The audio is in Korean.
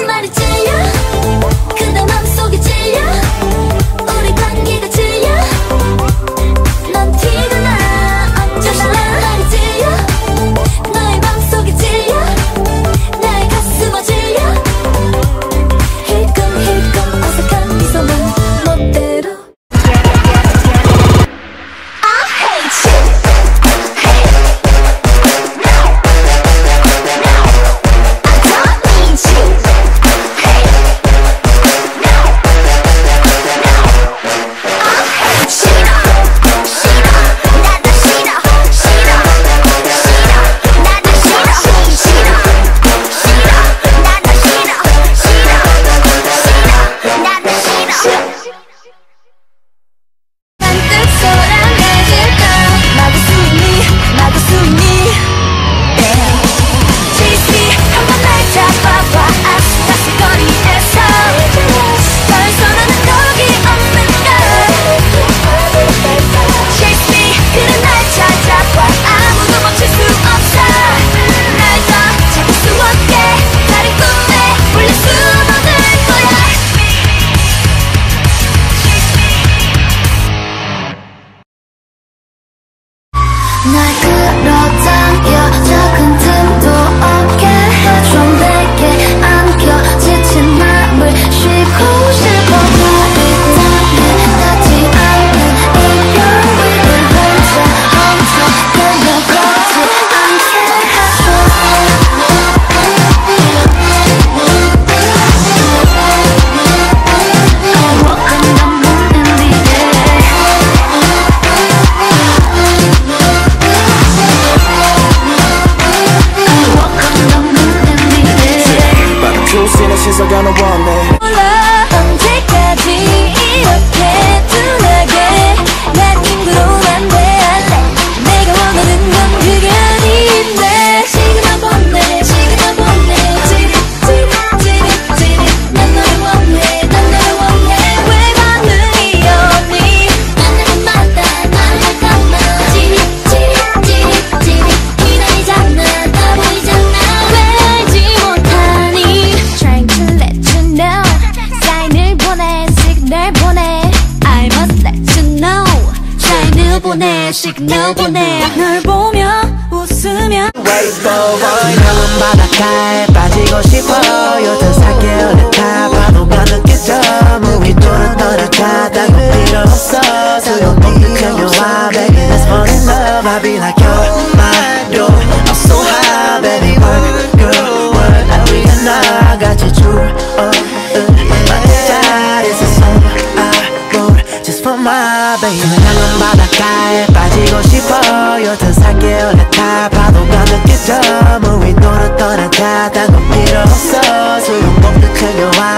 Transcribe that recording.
시그널 보내 널 보며 웃으며 Wait for one 향은 바닷가에 빠지고 싶어요 더 살게요 내 타 파도가 느껴져 무기 또렷또렷하 딴 건 필요 없어 소용없는 그녀와 baby let's fall in love I'll be like you're my door I'm so high baby work girl work 날 위해 나같이 줄 만든 자리에서 손 I roll just for my baby 향은 바닷가에 빠지고 싶어요 더 살게요 내 타 파도가 느껴져 무위 노릇 떠나다 딴 건 필요 없어 소용없는 그녀와